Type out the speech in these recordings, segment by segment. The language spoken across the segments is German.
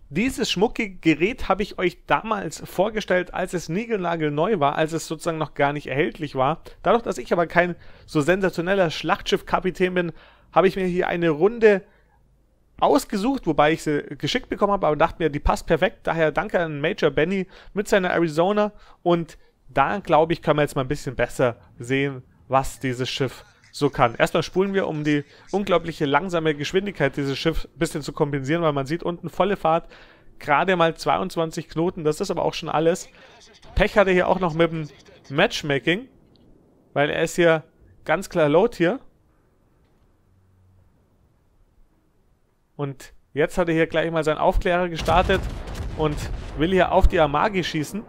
Dieses schmuckige Gerät habe ich euch damals vorgestellt, als es niegelnagelneu war, als es sozusagen noch gar nicht erhältlich war. Dadurch, dass ich aber kein so sensationeller Schlachtschiffkapitän bin, habe ich mir hier eine Runde ausgesucht, wobei ich sie geschickt bekommen habe, aber dachte mir, die passt perfekt. Daher danke an Major Benny mit seiner Arizona. Und da, glaube ich, können wir jetzt mal ein bisschen besser sehen, was dieses Schiff so kann. Erstmal spulen wir, um die unglaubliche langsame Geschwindigkeit dieses Schiffs ein bisschen zu kompensieren, weil man sieht unten volle Fahrt, gerade mal 22 Knoten, das ist aber auch schon alles. Pech hat er hier auch noch mit dem Matchmaking, weil er ist hier ganz klar Low hier. Und jetzt hat er hier gleich mal seinen Aufklärer gestartet und will hier auf die Amagi schießen.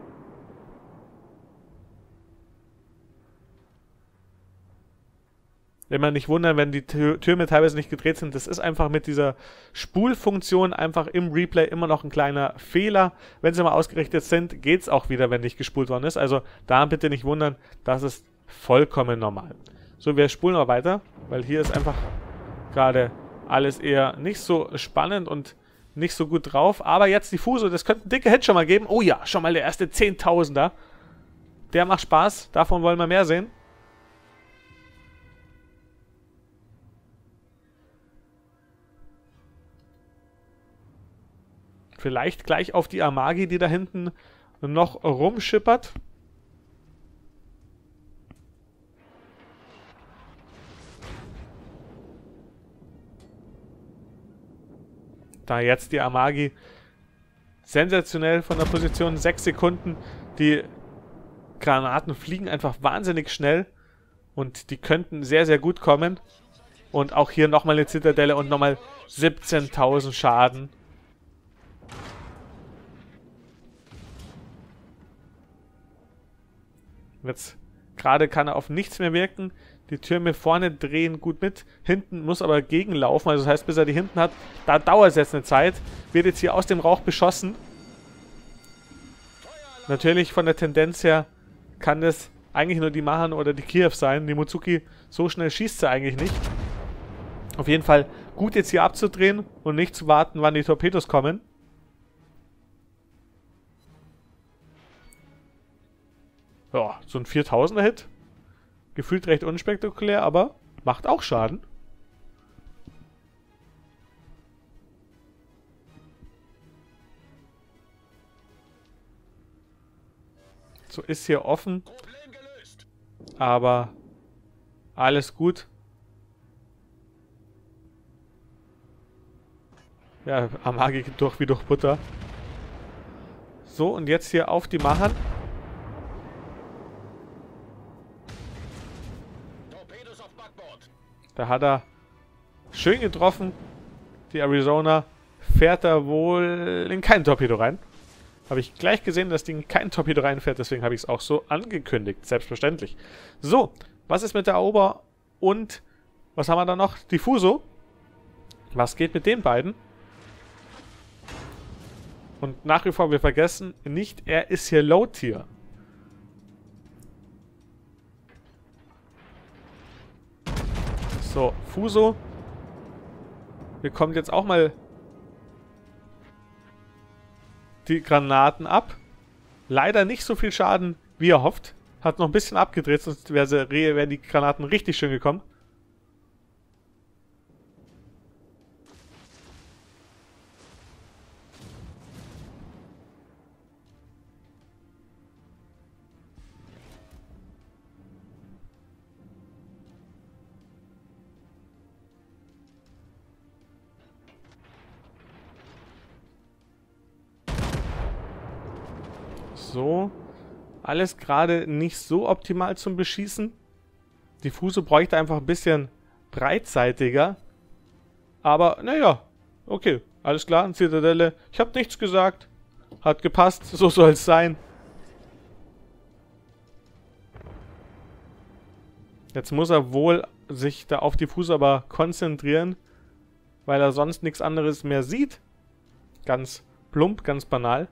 Immer nicht wundern, wenn die Türme teilweise nicht gedreht sind. Das ist einfach mit dieser Spulfunktion einfach im Replay immer noch ein kleiner Fehler. Wenn sie mal ausgerichtet sind, geht es auch wieder, wenn nicht gespult worden ist. Also da bitte nicht wundern, das ist vollkommen normal. So, wir spulen mal weiter, weil hier ist einfach gerade alles eher nicht so spannend und nicht so gut drauf. Aber jetzt die Fuso, das könnte ein dicker Hit schon mal geben. Oh ja, schon mal der erste 10.000er. Der macht Spaß, davon wollen wir mehr sehen. Vielleicht gleich auf die Amagi, die da hinten noch rumschippert. Da jetzt die Amagi sensationell von der Position, 6 Sekunden. Die Granaten fliegen einfach wahnsinnig schnell und die könnten sehr, sehr gut kommen. Und auch hier nochmal eine Zitadelle und nochmal 17.000 Schaden. Jetzt gerade kann er auf nichts mehr wirken. Die Türme vorne drehen gut mit. Hinten muss aber gegenlaufen. Also das heißt, bis er die hinten hat, da dauert es jetzt eine Zeit. Wird jetzt hier aus dem Rauch beschossen. Natürlich von der Tendenz her kann das eigentlich nur die Mahan oder die Kiew sein. Die Mozuki, so schnell schießt sie eigentlich nicht. Auf jeden Fall gut jetzt hier abzudrehen und nicht zu warten, wann die Torpedos kommen. Ja, so ein 4000er Hit. Gefühlt recht unspektakulär, aber macht auch Schaden. So, ist hier offen. Aber alles gut. Ja, Amagi geht durch wie durch Butter. So, und jetzt hier auf die Mahan. Da hat er schön getroffen. Die Arizona fährt da wohl in kein Torpedo rein. Habe ich gleich gesehen, dass die in kein Torpedo reinfährt. Deswegen habe ich es auch so angekündigt. Selbstverständlich. So, was ist mit der Aoba und was haben wir da noch? Die Fuso. Was geht mit den beiden? Und nach wie vor, wir vergessen nicht, er ist hier Low-Tier. So, Fuso bekommt jetzt auch mal die Granaten ab. Leider nicht so viel Schaden, wie er hofft. Hat noch ein bisschen abgedreht, sonst wären die Granaten richtig schön gekommen. So, alles gerade nicht so optimal zum Beschießen. Die Fuso bräuchte einfach ein bisschen breitseitiger. Aber, naja, okay, alles klar, eine Zitadelle. Ich habe nichts gesagt. Hat gepasst, so soll es sein. Jetzt muss er wohl sich da auf die Fuso aber konzentrieren, weil er sonst nichts anderes mehr sieht. Ganz plump, ganz banal.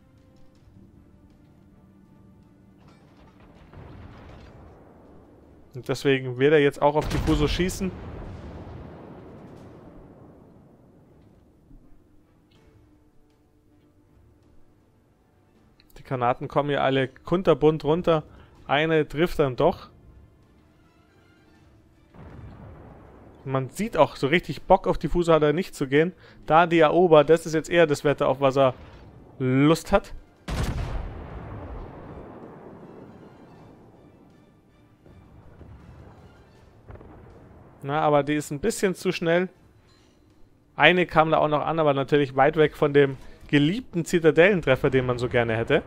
Und deswegen wird er jetzt auch auf die Fuso schießen. Die Granaten kommen hier alle kunterbunt runter. Eine trifft dann doch. Man sieht auch, so richtig Bock auf Diffusor hat er nicht zu gehen. Da die Erober, das ist jetzt eher das Wetter, auf was er Lust hat. Na, aber die ist ein bisschen zu schnell. Eine kam da auch noch an, aber natürlich weit weg von dem geliebten Zitadellentreffer, den man so gerne hätte.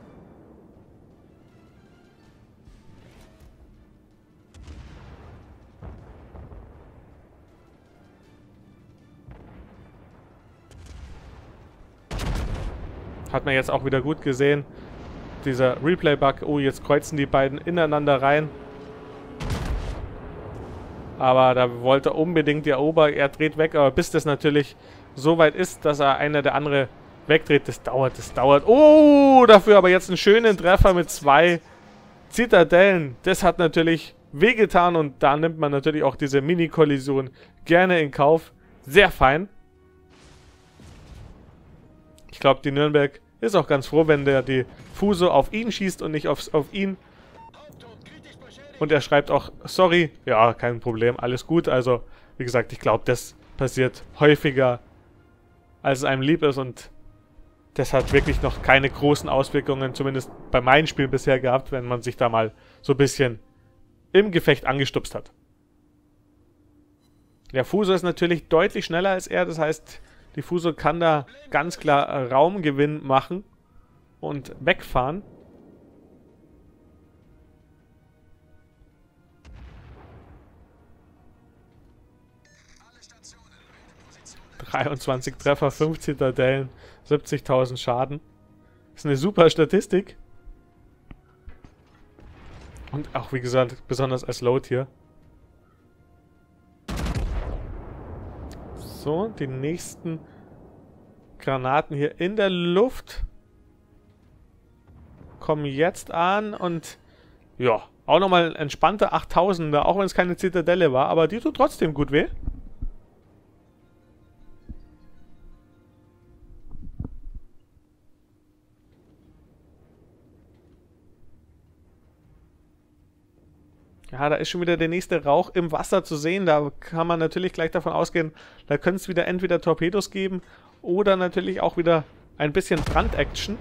Hat man jetzt auch wieder gut gesehen. Dieser Replay-Bug. Oh, jetzt kreuzen die beiden ineinander rein. Aber da wollte er unbedingt die Erober. Er dreht weg, aber bis das natürlich so weit ist, dass er einer der andere wegdreht, das dauert, das dauert. Oh, dafür aber jetzt einen schönen Treffer mit 2 Zitadellen. Das hat natürlich wehgetan und da nimmt man natürlich auch diese Mini-Kollision gerne in Kauf. Sehr fein. Ich glaube, die Nürnberg ist auch ganz froh, wenn der die Fuso auf ihn schießt und nicht auf ihn. Und er schreibt auch, sorry, ja, kein Problem, alles gut. Also, wie gesagt, ich glaube, das passiert häufiger, als es einem lieb ist. Und das hat wirklich noch keine großen Auswirkungen, zumindest bei meinen Spielen bisher gehabt, wenn man sich da mal so ein bisschen im Gefecht angestupst hat. Der Fuso ist natürlich deutlich schneller als er, das heißt, die Fuso kann da ganz klar Raumgewinn machen und wegfahren. 23 Treffer, 5 Zitadellen, 70.000 Schaden. Das ist eine super Statistik. Und auch, wie gesagt, besonders als Load hier. So, die nächsten Granaten hier in der Luft kommen jetzt an und ja, auch nochmal ein entspannter 8000er, auch wenn es keine Zitadelle war, aber die tut trotzdem gut weh. Ja, da ist schon wieder der nächste Rauch im Wasser zu sehen. Da kann man natürlich gleich davon ausgehen, da können es wieder entweder Torpedos geben oder natürlich auch wieder ein bisschen Brand-Action.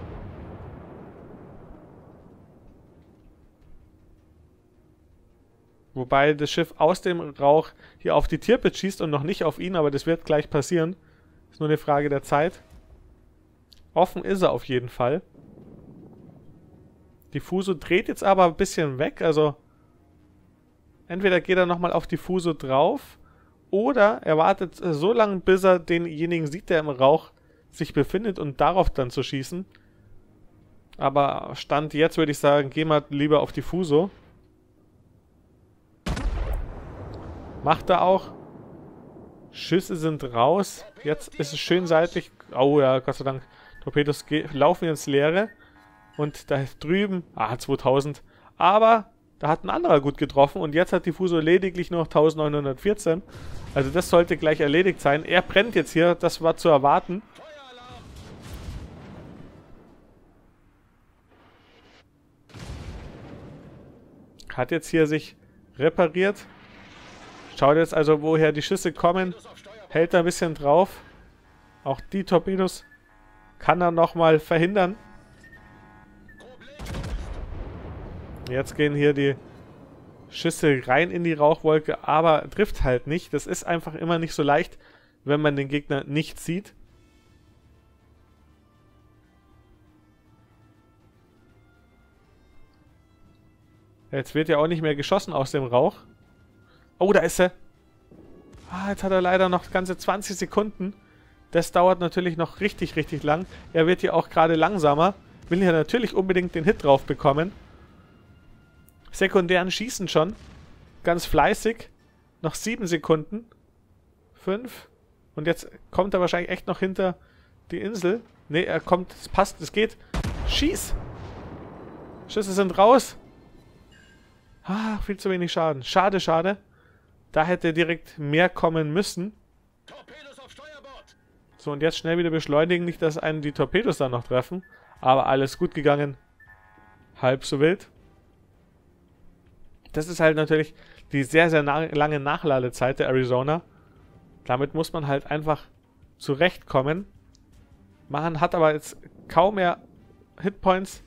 Wobei das Schiff aus dem Rauch hier auf die Tirpitz schießt und noch nicht auf ihn, aber das wird gleich passieren. Ist nur eine Frage der Zeit. Offen ist er auf jeden Fall. Die Fuso dreht jetzt aber ein bisschen weg, also entweder geht er nochmal auf die Fuso drauf oder er wartet so lange, bis er denjenigen sieht, der im Rauch sich befindet und darauf dann zu schießen. Aber Stand jetzt würde ich sagen, gehen wir lieber auf die Fuso. Macht er auch. Schüsse sind raus. Jetzt ist es schön seitlich. Oh ja, Gott sei Dank. Torpedos laufen ins Leere. Und da drüben, 2000. Aber da hat ein anderer gut getroffen und jetzt hat die Fuso lediglich noch 1914. Also das sollte gleich erledigt sein. Er brennt jetzt hier, das war zu erwarten. Hat jetzt hier sich repariert. Schaut jetzt also, woher die Schüsse kommen. Hält da ein bisschen drauf. Auch die Torpedos kann er nochmal verhindern. Jetzt gehen hier die Schüsse rein in die Rauchwolke, aber trifft halt nicht. Das ist einfach immer nicht so leicht, wenn man den Gegner nicht sieht. Jetzt wird ja auch nicht mehr geschossen aus dem Rauch. Oh, da ist er. Jetzt hat er leider noch ganze 20 Sekunden. Das dauert natürlich noch richtig, richtig lang. Er wird hier auch gerade langsamer. Will hier natürlich unbedingt den Hit drauf bekommen. Sekundären schießen schon. Ganz fleißig. Noch 7 Sekunden. 5. Und jetzt kommt er wahrscheinlich echt noch hinter die Insel. Ne, er kommt. Es passt, es geht. Schieß! Schüsse sind raus. Viel zu wenig Schaden. Schade, schade. Da hätte direkt mehr kommen müssen. So, und jetzt schnell wieder beschleunigen, nicht, dass einen die Torpedos dann noch treffen. Aber alles gut gegangen. Halb so wild. Das ist halt natürlich die sehr, sehr lange Nachladezeit der Arizona. Damit muss man halt einfach zurechtkommen. Man hat aber jetzt kaum mehr Hitpoints.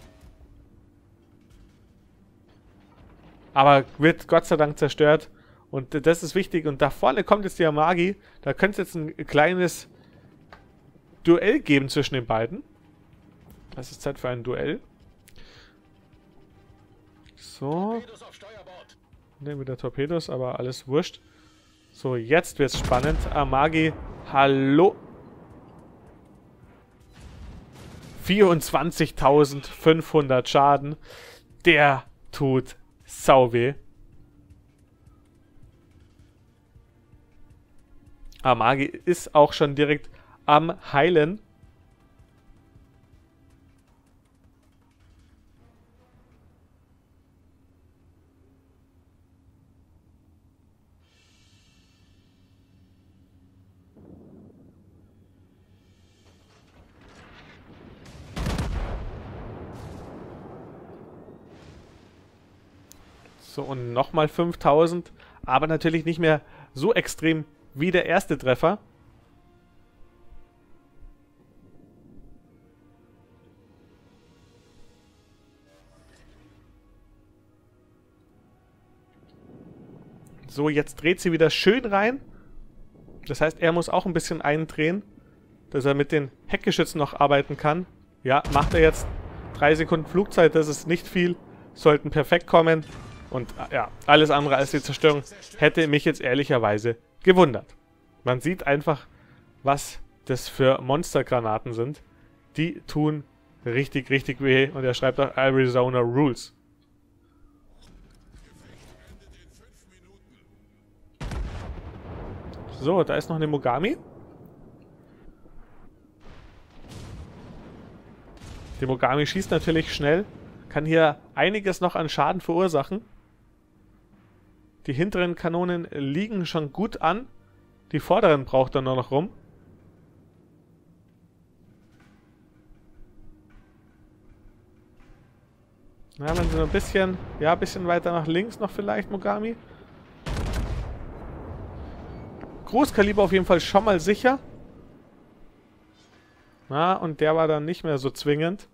Aber wird Gott sei Dank zerstört. Und das ist wichtig. Und da vorne kommt jetzt die Amagi. Da könnte es jetzt ein kleines Duell geben zwischen den beiden. Das ist Zeit für ein Duell. So. Ne, wieder Torpedos, aber alles wurscht. So, jetzt wird's spannend. Amagi, hallo. 24.500 Schaden. Der tut sau weh. Amagi ist auch schon direkt am Heilen. So, und nochmal 5000. Aber natürlich nicht mehr so extrem wie der erste Treffer. So, jetzt dreht sie wieder schön rein. Das heißt, er muss auch ein bisschen eindrehen, dass er mit den Heckgeschützen noch arbeiten kann. Ja, macht er jetzt. 3 Sekunden Flugzeit, das ist nicht viel. Sollten perfekt kommen. Und ja, alles andere als die Zerstörung hätte mich jetzt ehrlicherweise gewundert. Man sieht einfach, was das für Monstergranaten sind. Die tun richtig, richtig weh. Und er schreibt auch Arizona Rules. So, da ist noch eine Mogami. Die Mogami schießt natürlich schnell. Kann hier einiges noch an Schaden verursachen. Die hinteren Kanonen liegen schon gut an. Die vorderen braucht er nur noch rum. Ja, wenn sie noch ein bisschen, ja, ein bisschen weiter nach links noch vielleicht, Mogami. Großkaliber auf jeden Fall schon mal sicher. Na, und der war dann nicht mehr so zwingend.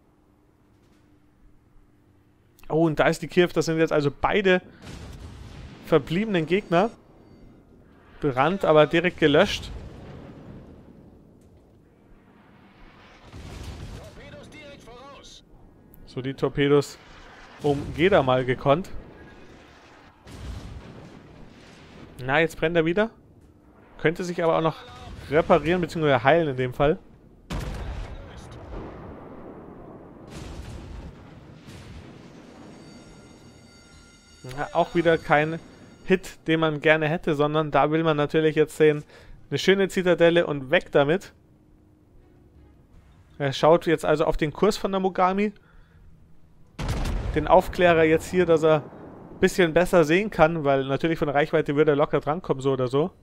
Oh, und da ist die Kiew. Das sind jetzt also beide verbliebenen Gegner. Brand, aber direkt gelöscht. So, die Torpedos umgeht er mal gekonnt. Na, jetzt brennt er wieder. Könnte sich aber auch noch reparieren, bzw. heilen in dem Fall. Ja, auch wieder kein Hit, den man gerne hätte, sondern da will man natürlich jetzt sehen, eine schöne Zitadelle und weg damit. Er schaut jetzt also auf den Kurs von der Mogami. Den Aufklärer jetzt hier, dass er ein bisschen besser sehen kann, weil natürlich von der Reichweite würde er locker drankommen, so oder so.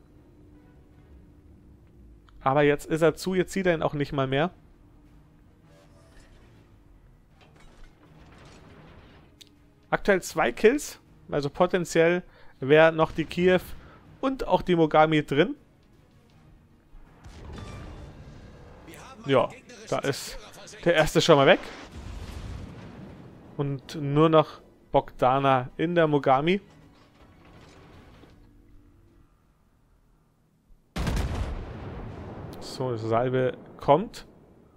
Aber jetzt ist er zu, jetzt sieht er ihn auch nicht mal mehr. Aktuell 2 Kills, also potenziell wäre noch die Kiew und auch die Mogami drin. Ja, da ist der erste schon mal weg. Und nur noch Bogdana in der Mogami. So, Salve kommt.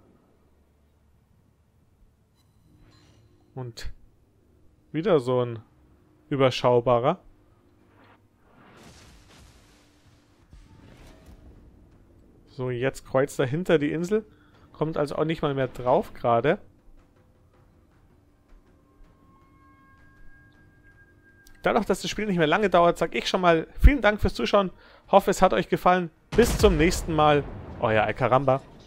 Und wieder so ein überschaubarer. So, jetzt kreuzt dahinter die Insel. Kommt also auch nicht mal mehr drauf gerade. Dadurch, dass das Spiel nicht mehr lange dauert, sage ich schon mal vielen Dank fürs Zuschauen. Hoffe, es hat euch gefallen. Bis zum nächsten Mal. Euer Alcaramba.